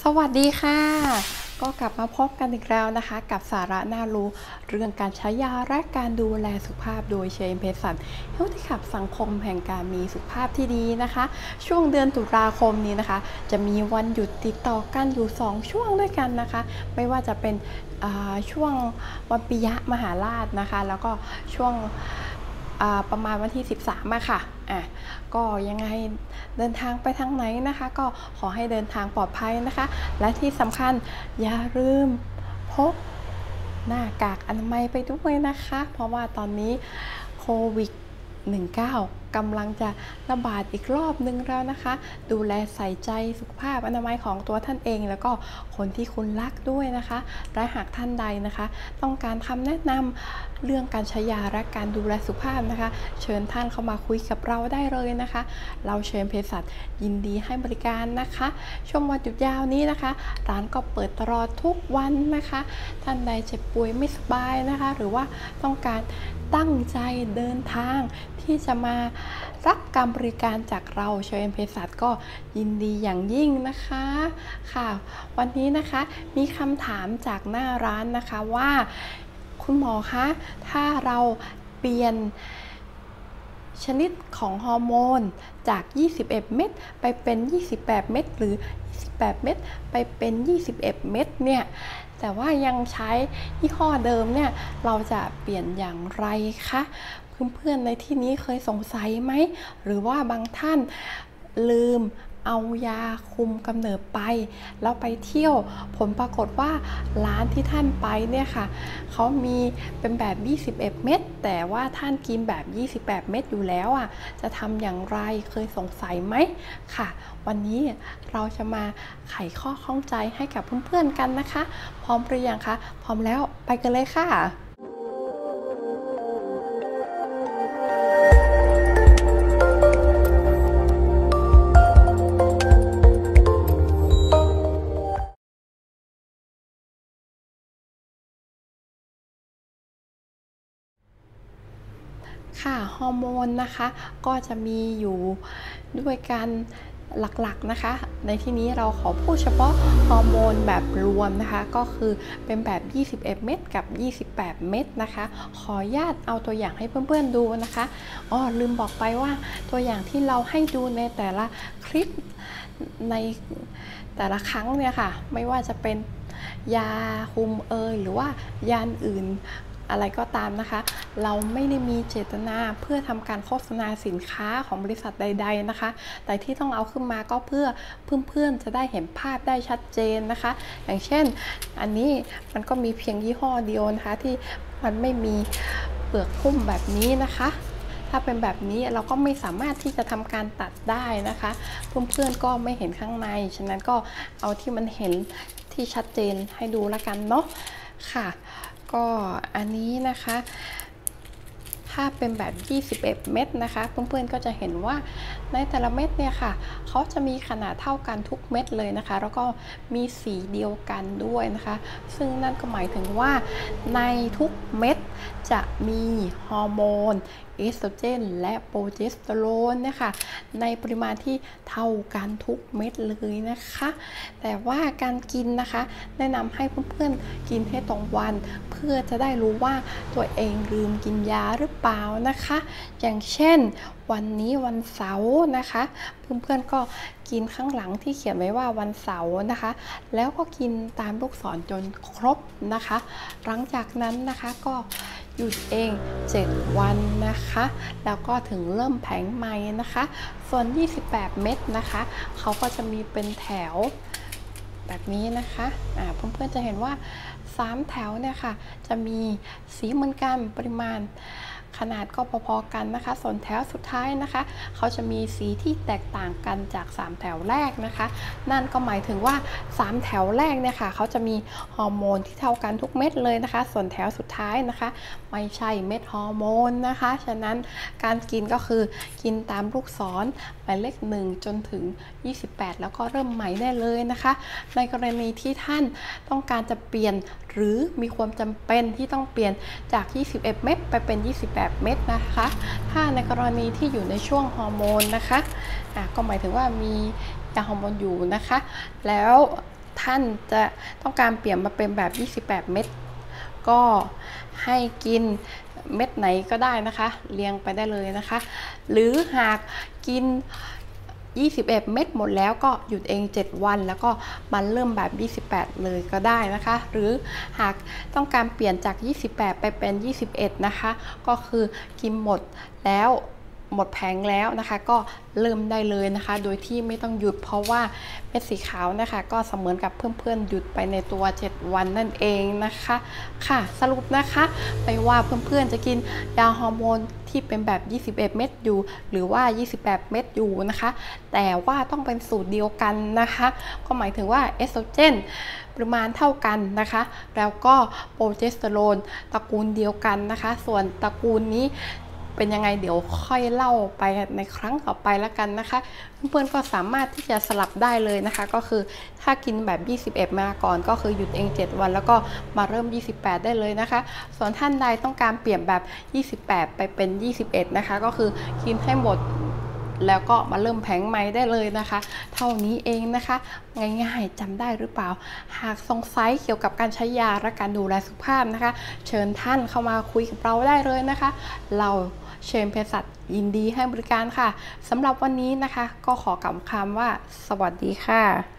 สวัสดีค่ะก็กลับมาพบกันอีกแล้วนะคะกับสาระน่ารู้เรื่องการใช้ยาและการดูแลสุขภาพโดยเชนเภสัชเฮลที่ขับสังคมแห่งการมีสุขภาพที่ดีนะคะช่วงเดือนตุลาคมนี้นะคะจะมีวันหยุดติดต่อกันอยู่2ช่วงด้วยกันนะคะไม่ว่าจะเป็นช่วงวันปิยมหาราชนะคะแล้วก็ช่วงประมาณวันที่13ค่ะก็ยังไงเดินทางไปทางไหนนะคะก็ขอให้เดินทางปลอดภัยนะคะและที่สำคัญอย่าลืมพกหน้ากากอนามัยไปด้วยนะคะเพราะว่าตอนนี้โควิด19กำลังจะระบาดอีกรอบนึงแล้วนะคะดูแลใส่ใจสุขภาพอนามัยของตัวท่านเองแล้วก็คนที่คุณรักด้วยนะคะและหากท่านใดนะคะต้องการคำแนะนำเรื่องการใช้ยาและการดูแลสุขภาพนะคะเชิญท่านเข้ามาคุยกับเราได้เลยนะคะเราเชิญเภสัชยินดีให้บริการนะคะช่วงวันหยุดยาวนี้นะคะร้านก็เปิดตลอดทุกวันนะคะท่านใดเจ็บป่วยไม่สบายนะคะหรือว่าต้องการตั้งใจเดินทางที่จะมารับการบริการจากเราเชนเภสัชก็ยินดีอย่างยิ่งนะคะค่ะวันนี้นะคะมีคำถามจากหน้าร้านนะคะว่าคุณหมอคะถ้าเราเปลี่ยนชนิดของฮอร์โมนจาก21เม็ดไปเป็น28เม็ดหรือ28เม็ดไปเป็น21เม็ดเนี่ยแต่ว่ายังใช้ยี่ห้อเดิมเนี่ยเราจะเปลี่ยนอย่างไรคะเพื่อนๆในที่นี้เคยสงสัยไหมหรือว่าบางท่านลืมเอายาคุมกำเนิดไปแล้วไปเที่ยวผลปรากฏว่าร้านที่ท่านไปเนี่ยค่ะเขามีเป็นแบบ21เม็ดแต่ว่าท่านกินแบบ28เม็ดอยู่แล้วจะทำอย่างไรเคยสงสัยไหมค่ะวันนี้เราจะมาไขข้อข้องใจให้กับเพื่อนๆกันนะคะพร้อมหรือยังคะพร้อมแล้วไปกันเลยค่ะค่ะฮอร์โมนนะคะก็จะมีอยู่ด้วยกันหลักๆนะคะในที่นี้เราขอพูดเฉพาะฮอร์โมนแบบรวมนะคะก็คือเป็นแบบ21เม็ดกับ28เม็ดนะคะขออนุญาตเอาตัวอย่างให้เพื่อนๆดูนะคะลืมบอกไปว่าตัวอย่างที่เราให้ดูในแต่ละคลิปในแต่ละครั้งเนี่ยค่ะไม่ว่าจะเป็นยาคุมหรือว่ายาอื่นอะไรก็ตามนะคะเราไม่ได้มีเจตนาเพื่อทำการโฆษณาสินค้าของบริษัทใดๆนะคะแต่ที่ต้องเอาขึ้นมาก็เพื่อเพื่อนๆจะได้เห็นภาพได้ชัดเจนนะคะอย่างเช่นอันนี้มันก็มีเพียงยี่ห้อเดียวนะคะที่มันไม่มีเปลือกหุ้มแบบนี้นะคะถ้าเป็นแบบนี้เราก็ไม่สามารถที่จะทำการตัดได้นะคะเพื่อนๆก็ไม่เห็นข้างในฉะนั้นก็เอาที่มันเห็นที่ชัดเจนให้ดูแล้วกันเนาะค่ะก็อันนี้นะคะถ้าเป็นแบบ21เม็ดนะคะเพื่อนๆก็จะเห็นว่าในแต่ละเม็ดเนี่ยค่ะเขาจะมีขนาดเท่ากันทุกเม็ดเลยนะคะแล้วก็มีสีเดียวกันด้วยนะคะซึ่งนั่นก็หมายถึงว่าในทุกเม็ดจะมีฮอร์โมนเอสโตรเจนและโปรเจสเตอโรนนะคะในปริมาณที่เท่ากันทุกเม็ดเลยนะคะแต่ว่าการกินนะคะแนะนำให้เพื่อนๆกินให้ตรงวันเพื่อจะได้รู้ว่าตัวเองลืมกินยาหรือเปล่านะคะอย่างเช่นวันนี้วันเสาร์นะคะเพื่อนๆก็กินข้างหลังที่เขียนไว้ว่าวันเสาร์นะคะแล้วก็กินตามลูกศรจนครบนะคะหลังจากนั้นนะคะก็หยุดเอง7วันนะคะแล้วก็ถึงเริ่มแผงใหม่นะคะส่วน28เม็ดนะคะเขาก็จะมีเป็นแถวแบบนี้นะคะเพื่อนๆจะเห็นว่า3แถวเนี่ยค่ะจะมีสีเหมือนกันปริมาณขนาดก็พอๆกันนะคะส่วนแถวสุดท้ายนะคะเขาจะมีสีที่แตกต่างกันจาก3แถวแรกนะคะนั่นก็หมายถึงว่า3แถวแรกเนี่ยค่ะเขาจะมีฮอร์โมนที่เท่ากันทุกเม็ดเลยนะคะส่วนแถวสุดท้ายนะคะไม่ใช่เม็ดฮอร์โมนนะคะฉะนั้นการกินก็คือกินตามลูกศรหมายเลข1จนถึง28แล้วก็เริ่มใหม่ได้เลยนะคะในกรณีที่ท่านต้องการจะเปลี่ยนหรือมีความจำเป็นที่ต้องเปลี่ยนจาก21เม็ดไปเป็น28เม็ดนะคะถ้าในกรณีที่อยู่ในช่วงฮอร์โมนนะคะก็หมายถึงว่ามียาฮอร์โมนอยู่นะคะแล้วทท่านจะต้องการเปลี่ยนมาเป็นแบบ28เม็ดก็ให้กินเม็ดไหนก็ได้นะคะเรียงไปได้เลยนะคะหรือหากกิน21เม็ดหมดแล้วก็หยุดเอง7วันแล้วก็มันเริ่มแบบ28เลยก็ได้นะคะหรือหากต้องการเปลี่ยนจาก28ไปเป็น21นะคะก็คือกินหมดแล้วหมดแผงแล้วนะคะก็เริ่มได้เลยนะคะโดยที่ไม่ต้องหยุดเพราะว่าเม็ดสีขาวนะคะก็เสมือนกับเพื่อนๆหยุดไปในตัว7วันนั่นเองนะคะค่ะสรุปนะคะไม่ว่าเพื่อนๆจะกินยาฮอร์โมนที่เป็นแบบ21เม็ดอยู่หรือว่า28เม็ดอยู่นะคะแต่ว่าต้องเป็นสูตรเดียวกันนะคะก็หมายถึงว่าเอสโตรเจนปริมาณเท่ากันนะคะแล้วก็โปรเจสเตอโรนตระกูลเดียวกันนะคะส่วนตระกูลนี้เป็นยังไงเดี๋ยวค่อยเล่าไปในครั้งต่อไปแล้วกันนะคะเพื่อนๆก็สามารถที่จะสลับได้เลยนะคะก็คือถ้ากินแบบ21มาก่อนก็คือหยุดเอง7วันแล้วก็มาเริ่ม28ได้เลยนะคะส่วนท่านใดต้องการเปลี่ยนแบบ28ไปเป็น21นะคะก็คือกินให้หมดแล้วก็มาเริ่มแผงใหม่ได้เลยนะคะเท่านี้เองนะคะง่ายๆจำได้หรือเปล่าหากสงสัยเกี่ยวกับการใช้ยาและการดูแลสุขภาพนะคะเชิญท่านเข้ามาคุยกับเราได้เลยนะคะเราเชนเภสัชยินดีให้บริการค่ะสำหรับวันนี้นะคะก็ขอกล่าวคำว่าสวัสดีค่ะ